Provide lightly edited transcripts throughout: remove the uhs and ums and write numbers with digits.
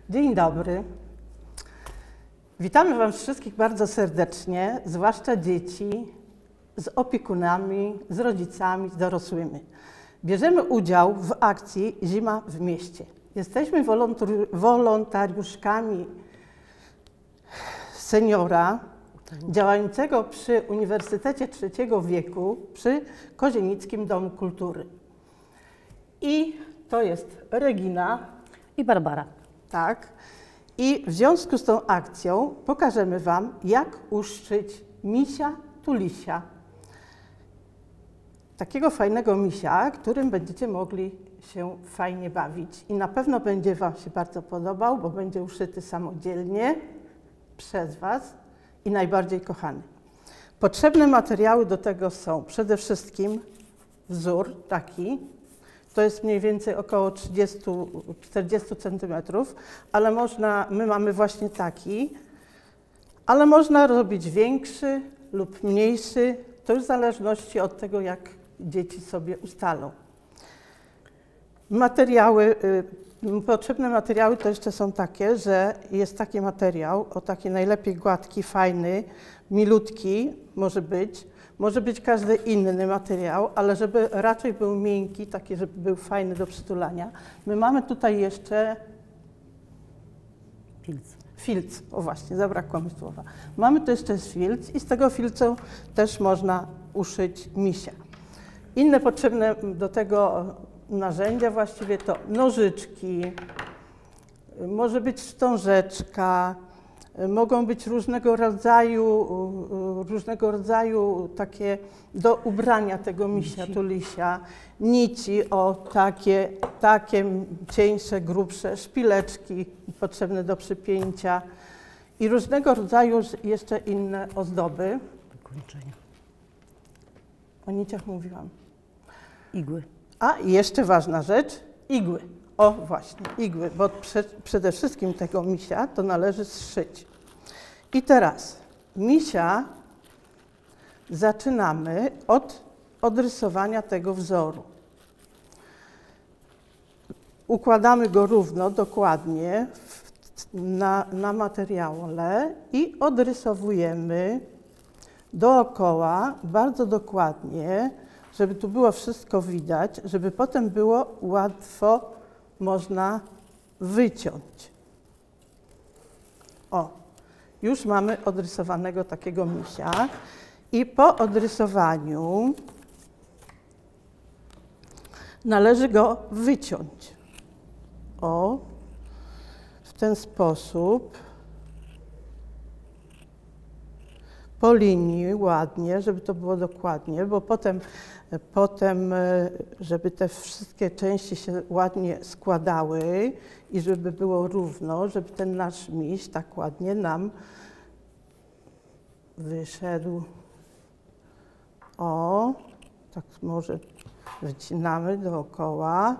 Dzień dobry. Witamy Was wszystkich bardzo serdecznie, zwłaszcza dzieci, z opiekunami, z rodzicami, z dorosłymi. Bierzemy udział w akcji Zima w mieście. Jesteśmy wolontariuszkami seniora działającego przy Uniwersytecie Trzeciego Wieku przy Kozienickim Domu Kultury. I to jest Regina i Barbara. Tak. I w związku z tą akcją pokażemy Wam, jak uszczyć misia tulisia. Takiego fajnego misia, którym będziecie mogli się fajnie bawić. I na pewno będzie Wam się bardzo podobał, bo będzie uszyty samodzielnie przez Was i najbardziej kochany. Potrzebne materiały do tego są przede wszystkim wzór taki. To jest mniej więcej około 30-40 cm, ale my mamy właśnie taki, ale można robić większy lub mniejszy, to już w zależności od tego, jak dzieci sobie ustalą. Potrzebne materiały to jeszcze są takie, że jest taki materiał, o taki najlepiej gładki, fajny, milutki może być każdy inny materiał, ale żeby raczej był miękki, taki, żeby był fajny do przytulania. My mamy tutaj jeszcze filc. O właśnie, zabrakło mi słowa. Mamy tu jeszcze filc i z tego filcu też można uszyć misia. Inne potrzebne do tego narzędzia właściwie to nożyczki, może być wstążeczka, mogą być różnego rodzaju takie do ubrania tego misia tulisia, nici, takie cieńsze, grubsze, szpileczki potrzebne do przypięcia i różnego rodzaju jeszcze inne ozdoby. Wykończenia. O niciach mówiłam. Igły. A i jeszcze ważna rzecz, igły. O właśnie, igły, bo przede wszystkim tego misia to należy zszyć. I teraz misia zaczynamy od odrysowania tego wzoru. Układamy go równo, dokładnie na materiale i odrysowujemy dookoła bardzo dokładnie, żeby tu było wszystko widać, żeby potem było łatwo można wyciąć. O, już mamy odrysowanego takiego misia i po odrysowaniu należy go wyciąć. O, w ten sposób, po linii ładnie, żeby to było dokładnie, bo potem, żeby te wszystkie części się ładnie składały i żeby było równo, żeby ten nasz miś tak ładnie nam wyszedł. O, tak może wycinamy dookoła.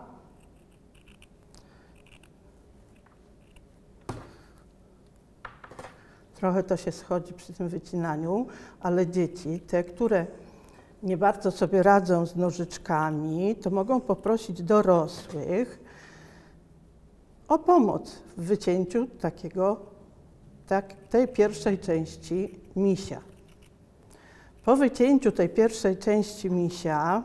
Trochę to się schodzi przy tym wycinaniu, ale dzieci, te, które nie bardzo sobie radzą z nożyczkami, to mogą poprosić dorosłych o pomoc w wycięciu tej pierwszej części misia. Po wycięciu tej pierwszej części misia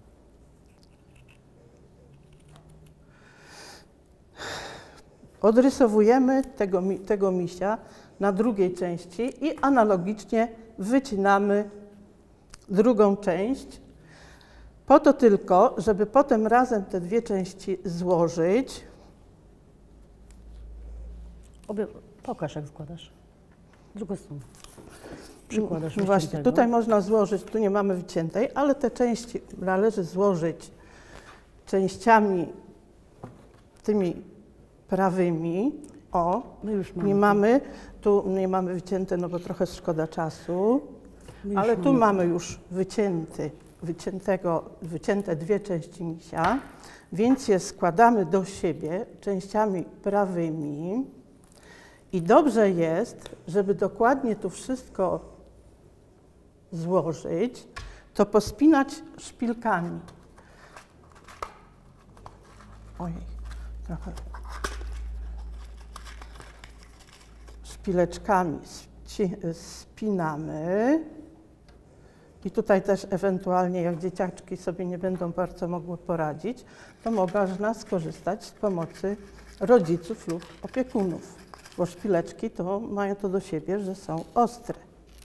odrysowujemy tego misia na drugiej części i analogicznie wycinamy drugą część, po to tylko, żeby potem razem te dwie części złożyć. Pokaż, jak składasz. Drugą stronę. Przykładasz. Właśnie, tutaj można złożyć, tu nie mamy wyciętej, ale te części należy złożyć częściami tymi prawymi. O, my już mamy. Tu nie mamy wycięte, no bo trochę szkoda czasu, ale tu mamy już wycięte dwie części misia, więc je składamy do siebie częściami prawymi i dobrze jest, żeby dokładnie tu wszystko złożyć, to pospinać szpilkami. Ojej, trochę. szpileczkami spinamy. I tutaj też ewentualnie, jak dzieciaczki sobie nie będą bardzo mogły poradzić, to można skorzystać z pomocy rodziców lub opiekunów, bo szpileczki to mają to do siebie, że są ostre.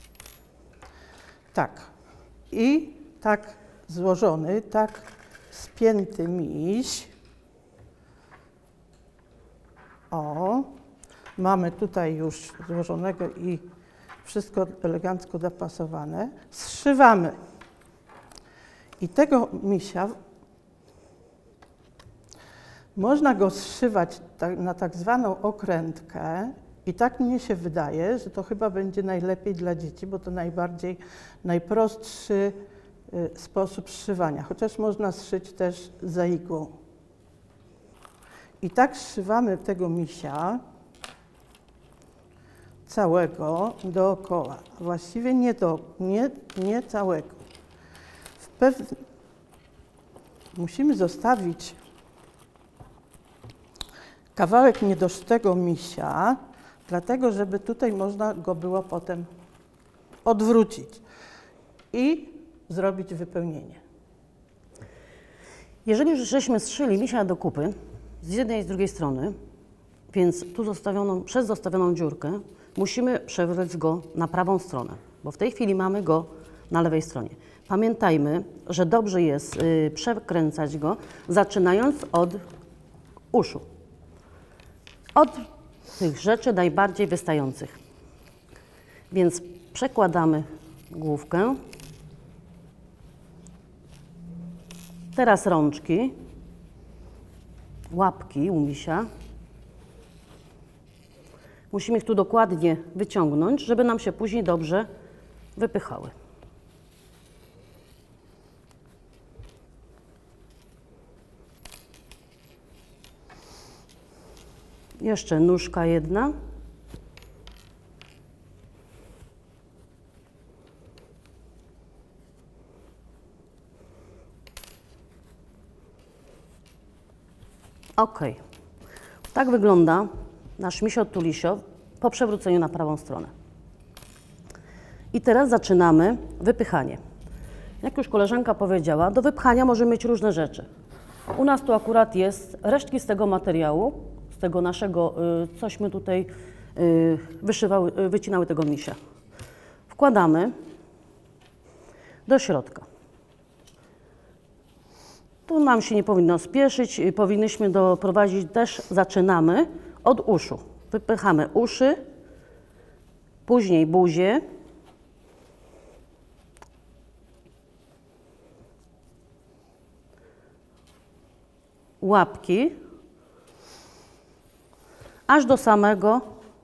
Tak. I tak złożony, tak spięty miś. O, mamy tutaj już złożonego i wszystko elegancko dopasowane. Zszywamy. I tego misia można go zszywać na tak zwaną okrętkę i tak mnie się wydaje, że to chyba będzie najlepiej dla dzieci, bo to najprostszy sposób zszywania, chociaż można zszyć też za igłą. I tak zszywamy tego misia całego dookoła. Właściwie nie całego. Musimy zostawić kawałek niedosztego misia, dlatego żeby tutaj można go było potem odwrócić i zrobić wypełnienie. Jeżeli już żeśmy zszyli misia do kupy z jednej i z drugiej strony, więc tu przez zostawioną dziurkę musimy przewrócić go na prawą stronę, bo w tej chwili mamy go na lewej stronie. Pamiętajmy, że dobrze jest przekręcać go, zaczynając od uszu. Od tych rzeczy najbardziej wystających. Więc przekładamy główkę. Teraz rączki, łapki u misia. Musimy ich tu dokładnie wyciągnąć, żeby nam się później dobrze wypychały. Jeszcze nóżka jedna. Ok. Tak wygląda nasz misio-tulisio po przewróceniu na prawą stronę. I teraz zaczynamy wypychanie. Jak już koleżanka powiedziała, do wypchania możemy mieć różne rzeczy. U nas tu akurat jest resztki z tego materiału, z tego naszego, cośmy tutaj wycinały tego misia. Wkładamy do środka. Tu nam się nie powinno spieszyć, powinniśmy doprowadzić też, zaczynamy od uszu. Wypychamy uszy, później buzię, łapki, aż do samego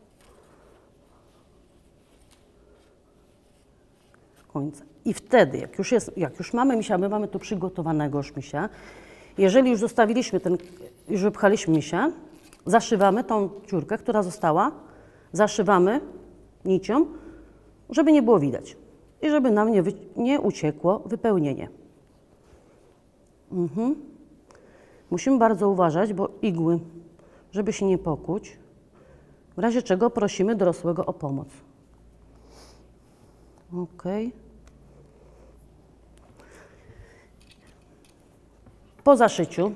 końca. I wtedy, jak już mamy misia, my mamy tu przygotowanego już misia, jeżeli już zostawiliśmy już wypchaliśmy misia, zaszywamy tą dziurkę, która została, zaszywamy nicią, żeby nie było widać i żeby nam nie uciekło wypełnienie. Musimy bardzo uważać, bo igły, żeby się nie pokuć, w razie czego prosimy dorosłego o pomoc. Ok. Po zaszyciu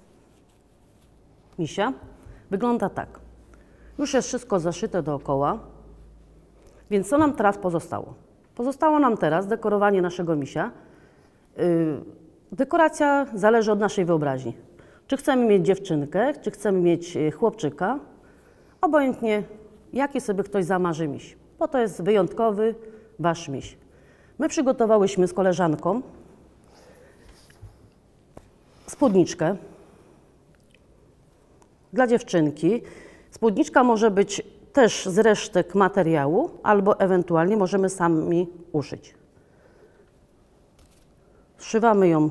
misia wygląda tak. Już jest wszystko zaszyte dookoła, więc co nam teraz pozostało? Pozostało nam teraz dekorowanie naszego misia. Dekoracja zależy od naszej wyobraźni. Czy chcemy mieć dziewczynkę, czy chcemy mieć chłopczyka, obojętnie jaki sobie ktoś zamarzy miś, bo to jest wyjątkowy wasz miś. My przygotowałyśmy z koleżanką spódniczkę dla dziewczynki. Spódniczka może być też z resztek materiału, albo ewentualnie możemy sami uszyć. Zszywamy ją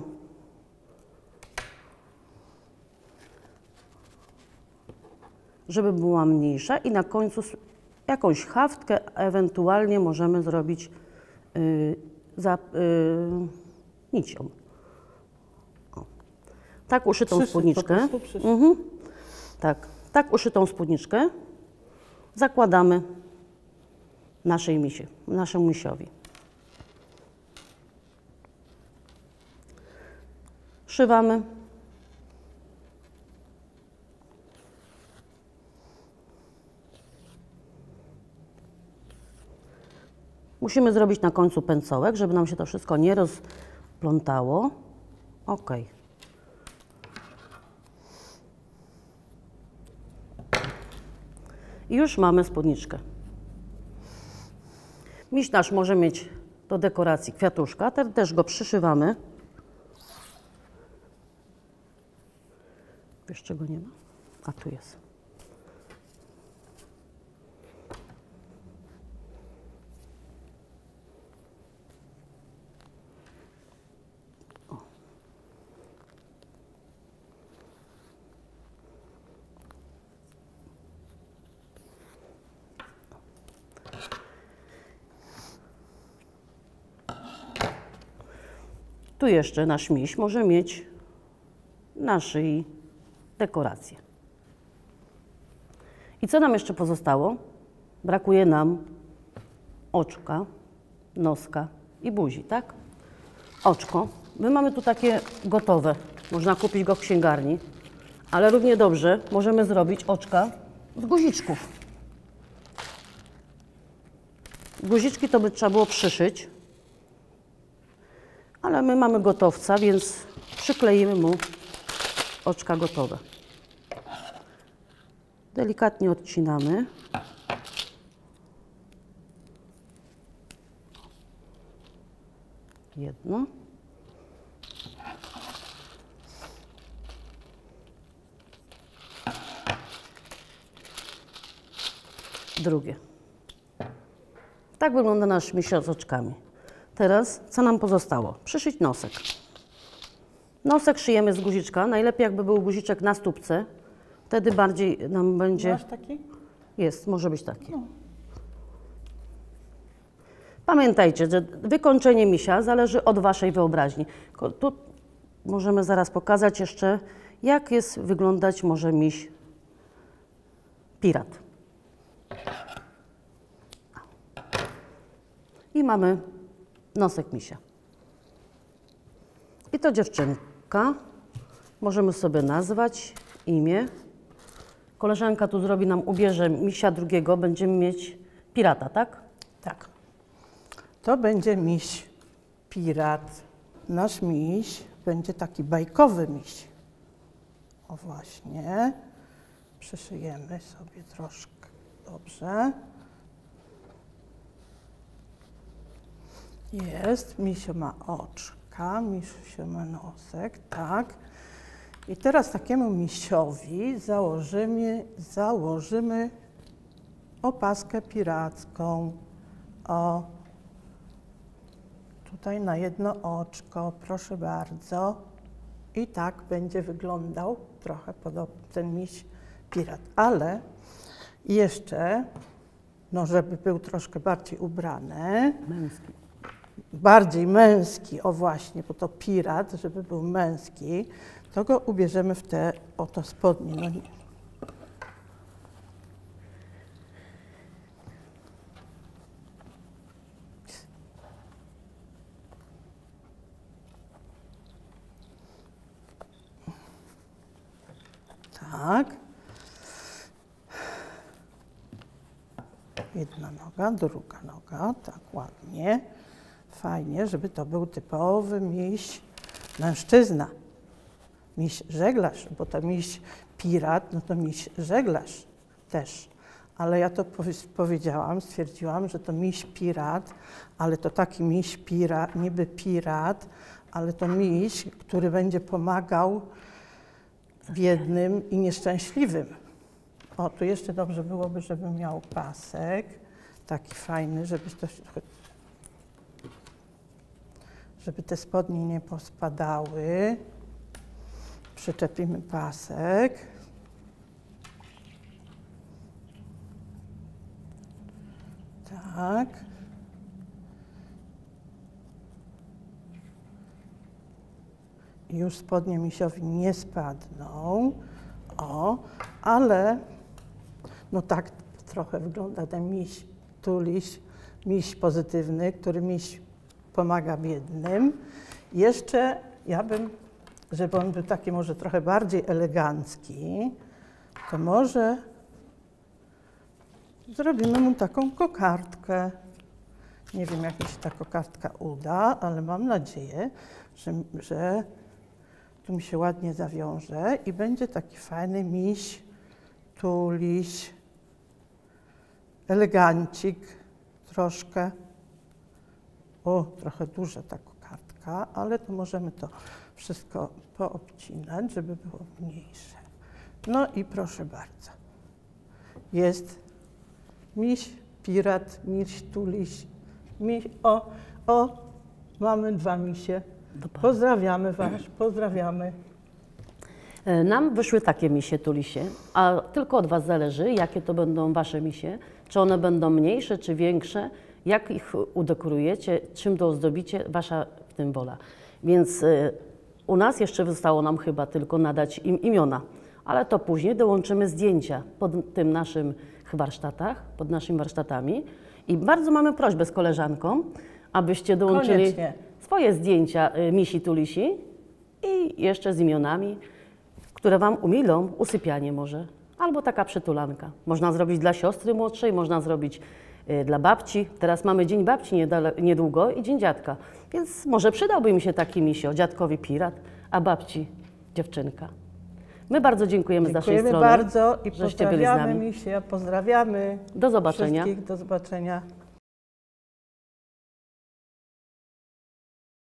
żeby była mniejsza i na końcu jakąś haftkę ewentualnie możemy zrobić nicią. O. Tak uszytą spódniczkę. Tak uszytą spódniczkę zakładamy naszemu misiowi. Szywamy. Musimy zrobić na końcu pęcołek, żeby nam się to wszystko nie rozplątało. Ok. I już mamy spódniczkę. Miś nasz może mieć do dekoracji kwiatuszka, też go przyszywamy. Wiesz, czego nie ma? A tu jest. Tu jeszcze nasz miś może mieć na szyi dekorację. I co nam jeszcze pozostało? Brakuje nam oczka, noska i buzi, tak? Oczko. My mamy tu takie gotowe. Można kupić go w księgarni, ale równie dobrze możemy zrobić oczka z guziczków. Guziczki to by trzeba było przyszyć, ale my mamy gotowca, więc przykleimy mu oczka gotowe. Delikatnie odcinamy. Jedno. Drugie. Tak wygląda nasz misio z oczkami. Teraz co nam pozostało? Przyszyć nosek. Nosek szyjemy z guziczka. Najlepiej jakby był guziczek na stópce. Wtedy bardziej nam będzie... Masz taki? Jest, może być taki. No. Pamiętajcie, że wykończenie misia zależy od waszej wyobraźni. Tu możemy zaraz pokazać jeszcze, jak wyglądać może miś pirat. I mamy nosek misia. I to dziewczynka. Możemy sobie nazwać imię. Koleżanka tu ubierze misia drugiego, będziemy mieć pirata, tak? Tak. To będzie miś pirat. Nasz miś będzie taki bajkowy miś. O właśnie. Przyszyjemy sobie troszkę. Dobrze. Jest. Misio ma oczka, misio ma nosek, tak. I teraz takiemu misiowi założymy opaskę piracką. O, tutaj na jedno oczko, proszę bardzo. I tak będzie wyglądał trochę podobnie ten miś pirat. Ale jeszcze, no żeby był troszkę bardziej ubrany. Męski. Bardziej męski, o właśnie, bo to pirat, żeby był męski, to go ubierzemy w te oto spodnie. No nie. Tak. Jedna noga, druga noga, tak ładnie. Fajnie, żeby to był typowy miś mężczyzna. Miś żeglarz, bo to miś pirat, no to miś żeglarz też. Ale ja to stwierdziłam, że to miś pirat, ale to taki miś pirat, niby pirat, ale to miś, który będzie pomagał biednym i nieszczęśliwym. O, tu jeszcze dobrze byłoby, żeby miał pasek, taki fajny, żeby te spodnie nie pospadały. Przyczepimy pasek. Tak. I już spodnie misiowi nie spadną. O, ale no tak trochę wygląda ten miś tuliś miś pozytywny, który miś pomaga biednym. Jeszcze ja bym, żeby on był taki może trochę bardziej elegancki, to może zrobimy mu taką kokardkę. Nie wiem, jak mi się ta kokardka uda, ale mam nadzieję, że tu mi się ładnie zawiąże i będzie taki fajny miś, tuliś, elegancik troszkę. O, trochę duża ta kokardka, ale to możemy to wszystko poobcinać, żeby było mniejsze. No i proszę bardzo. Jest miś, pirat, miś, tuliś, miś. O, mamy 2 misie. Pozdrawiamy Was, pozdrawiamy. Nam wyszły takie misie tulisie, a tylko od Was zależy, jakie to będą Wasze misie. Czy one będą mniejsze, czy większe, jak ich udekorujecie, czym to ozdobicie, Wasza w tym wola. Więc u nas jeszcze zostało nam chyba tylko nadać im imiona, ale to później dołączymy zdjęcia pod tym naszym warsztatach, pod naszymi warsztatami. I bardzo mamy prośbę z koleżanką, abyście dołączyli Koniecznie swoje zdjęcia misi tulisi i jeszcze z imionami, które Wam umilą usypianie może, albo taka przytulanka. Można zrobić dla siostry młodszej, można zrobić dla babci. Teraz mamy Dzień Babci niedługo i Dzień Dziadka, więc może przydałby mi się taki misio, dziadkowi pirat, a babci dziewczynka. My bardzo dziękujemy z naszej strony, bardzo i żeście byli z pozdrawiamy nami. misie, pozdrawiamy Do zobaczenia. wszystkich, do zobaczenia.